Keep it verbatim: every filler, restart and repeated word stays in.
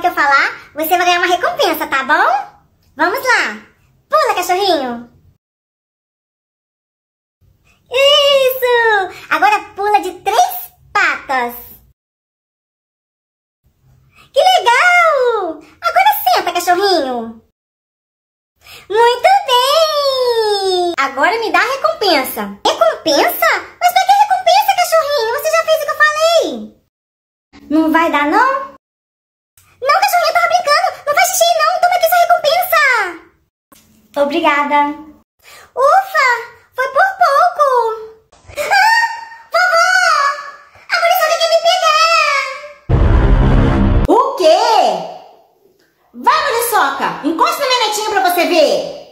que eu falar, você vai ganhar uma recompensa, tá bom? Vamos lá. Pula, cachorrinho. Isso! Agora pula de três patas. Que legal! Agora senta, cachorrinho. Muito bem! Agora me dá a recompensa. Recompensa? Mas pra que recompensa, cachorrinho? Você já fez o que eu falei. Não vai dar, não? Não, cachorrinho, eu tava brincando. Não faz xixi, não. Toma aqui sua recompensa. Obrigada. Ufa! Foi por pouco. Ah! Vovó! A polícia quer me pegar. O quê? Vai, Muriçoca! Encosta na minha netinha pra você ver!